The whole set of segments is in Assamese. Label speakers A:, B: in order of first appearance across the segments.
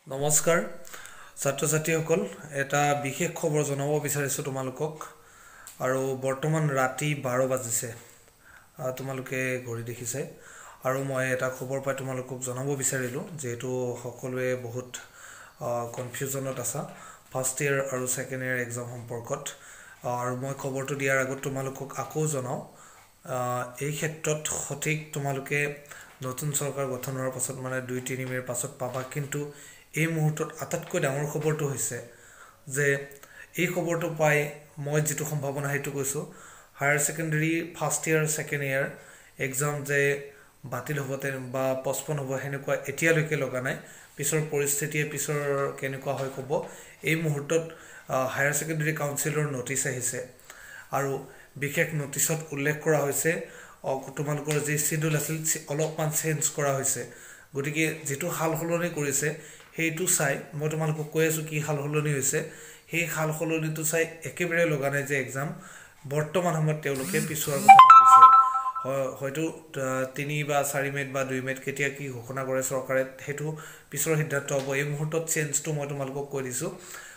A: নমস্কাৰ ছাত্ৰ ছাত্ৰীসকল এটা বিশেষ খবৰ জনাব বিচাৰিছো তোমালোকক আৰু বৰ্তমান ৰাতি 12 বাজিছে তোমালোকে ঘড়ী দেখিছে আৰু মই এটা খবৰ পাই তোমালোকক জনাব বিচাৰিলো যেহেতু সকলোৱে বহুত কনফিউজনত আছে ফাৰ্ষ্ট ইয়াৰ আৰু সেকেন্ড ইয়াৰ এক্সাম সম্পৰ্কত আৰু মই খবৰটো দিয়াৰ আগত তোমালোকক আকৌ জনাও এই ক্ষেত্ৰত সঠিক তোমালোকে নতুন চৰকাৰ গঠন হোৱাৰ পাছত মানে 2-3 মাহৰ পাছত পাবা কিন্তু এই মুহূৰ্তত আটাইতকৈ ডাঙৰ খবৰটো হৈছে যে এই খবৰটো পাই মই যেটো সম্ভাৱনা হেতু কৈছো higher secondary first year second year exam যে বাতিল হ'বতে বা পষ্টপন হ'ব হেনেকুৱা এতিয়ালৈকে লগা নাই পিছৰ পৰিস্থিতিয়ে পিছৰ কেনেকুৱা হয় ক'ব এই মুহূৰ্তত হায়াৰ সেকেন্ডাৰী কাউন্সিলৰ নোটিছ আহিছে আৰু বিশেষ নোটিছত উল্লেখ কৰা হৈছে তোমালোকৰ যে শিডিউল আছিল অলপমান চেঞ্জ কৰা হৈছে গতিকে যেটো হাল হলনি কৰিছে হেতু চাই মই তোমালোকক কৈ আছো কি হাল হলনি হৈছে সেই হাল হলনিটো চাই একেবাৰে লগা নাই যে এক্সাম বৰ্তমান সময়ত তেওঁলোকে পিছুৱাৰ কথা ভাবিছে হয়তো 3 বা 4 মিনিট বা 2 মিনিট কেতিয়া কি ঘোষণা কৰে চৰকাৰে হেতু পিছৰ সিদ্ধান্ত হ'ব এই মুহূৰ্তত চেঞ্জটো মই তোমালোকক কৈ দিছো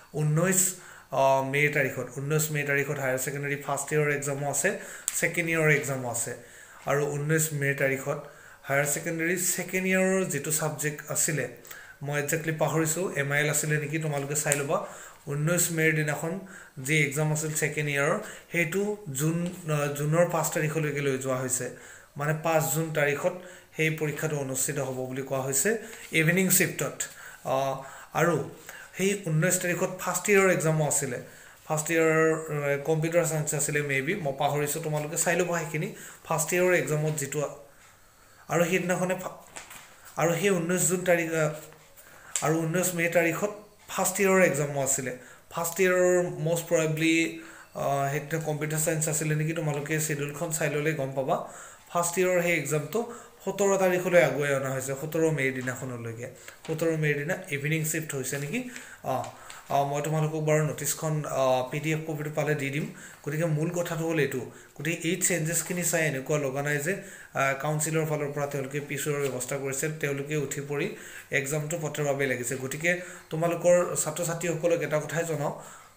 A: 19 মে তাৰিখত হায়াৰ সেকেন্ডাৰী ফাৰ্ষ্ট ইয়াৰ এক্সামো আছে সেকেন্ড ইয়াৰ এক্সামো আছে আৰু 19 মে তাৰিখত হায়াৰ সেকেন্ডাৰী সেকেন্ড ইয়াৰৰ যেটো সাবজেক্ট আছিল মই একজেক্টলি পাহৰিছো এমআইএল আছিল নেকি তোমালোকে চাই লবা 19 মেৰ দিনাখন যে এক্সাম আছিল সেকেন্ড ইয়াৰৰ হেতু জুনৰ 5 তাৰিখলৈকে লৈ যোৱা হৈছে মানে 5 জুন তাৰিখত সেই পৰীক্ষাটো অনুষ্ঠিত হ'ব বুলি কোৱা হৈছে ইভিনিং শিফটত আৰু সেই 19 তাৰিখত ফাৰ্ষ্ট ইয়াৰৰ এক্সামো আছিল ফাৰ্ষ্ট ইয়াৰ কম্পিউটাৰ সায়েন্স আছিল মেবি মই পাহৰিছো তোমালোকে চাই লবা হেখিনি ফাৰ্ষ্ট ইয়াৰৰ এক্সামত যেটো আৰু হেদিনাখনে আৰু সেই 19 জুন তাৰিখ আৰু 19 মে তাৰিখত ফাৰ্ষ্ট ইয়াৰৰ এক্সামো আছিল ফাৰ্ষ্ট ইয়াৰৰ মোস্ট প্ৰবাবলি হেটো কম্পিউটাৰ সায়েন্স আছিল নেকি তোমালোকে শিডিউলখন চাই ললে গম পাবা ফাৰ্ষ্ট ইয়াৰৰ হে এক্সামটো 17 তাৰিখলৈ আগুৱাই অনা হৈছে 17 মে দিনাখনলৈকে 17 মে দিনা ইভিনিং শিফট হৈছে নেকি মই তোমালোকক বাৰু নোটিছখন পিডিএফ কপিটো পালে দি দিম গতিকে মূল কথাটো হ'ল এটো গতি এই চেঞ্জেছ কিনি চাই এনেকুৱা লগা নাই যে কাউন্সিলৰ ফালৰ পৰা তেওঁলোকে পিছৰ ব্যৱস্থা কৰিছে তেওঁলোকে উঠি পৰি এক্সামটো পঠৰ বাবে লাগিছে গতিকে তোমালোকৰ ছাত্ৰ ছাত্ৰীসকলক এটা কথাই জনাও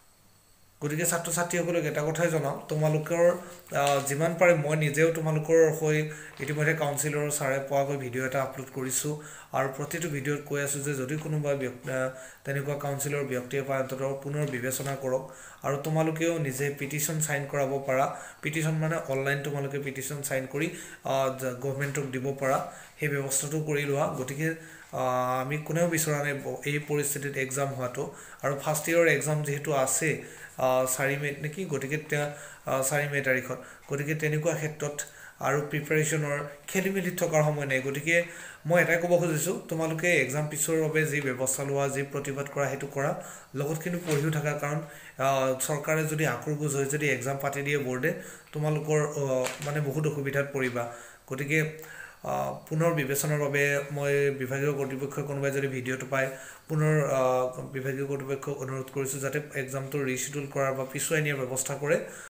A: তোমালোকৰ যিমান পাৰে মই নিজেও তোমালোকৰ হৈ ইতিমধ্যে কাউন্সিলৰ সাৰে পোৱাকৈ ভিডিও এটা আপলোড কৰিছো আৰু প্ৰতিটো ভিডিওত কৈ আছো যে যদি কোনোবা তেনেকুৱা কাউন্সিলৰ ব্যক্তিয়ে পায়তৰ পুনৰ বিবেচনা কৰক আৰু তোমালোকেও নিজে পিটিশন সাইন কৰাব পাৰা পিটিশন মানে অনলাইন তোমালোকে পিটিশন সাইন কৰি গভৰ্ণমেণ্টক দিব পাৰা সেই ব্যৱস্থাটো কৰি লোৱা গতিকে আমি কোনেও বিচৰা নাই এই পৰিস্থিতিত এক্সাম হোৱাটো আৰু ফাৰ্ষ্ট ইয়াৰৰ এক্সাম যেহেতু আছে 4 মে নেকি গতিকে 4 মে তাৰিখত গতিকে তেনেকুৱা ক্ষেত্ৰত আৰু প্ৰিপাৰেচনৰ খেলিমেলি থকাৰ সময় নাই গতিকে মই এটাই ক'ব খুজিছো তোমালোকে এক্সাম পিছৰ বাবে যি ব্যৱস্থা লোৱা যি প্ৰতিবাদ কৰা হেতু কৰা লগত কিন্তু পঢ়িও থাকা কাৰণ চৰকাৰে যদি আক্ৰগুজ হৈ যদি এক্সাম পাতি দিয়ে বোৰ্ডে তোমালোকৰ মানে বহুত অসুবিধাত পৰিবা গতিকে পুনৰ বিবেচনাৰ বাবে মই বিভাগীয় কৰ্তৃপক্ষক কোনোবাই যদি ভিডিওটো পায় পুনৰ বিভাগীয় কৰ্তৃপক্ষক অনুৰোধ কৰিছো যাতে এক্সামটো ৰিশিডিউল কৰাৰ বা পিছুৱাই নিয়াৰ ব্যৱস্থা কৰে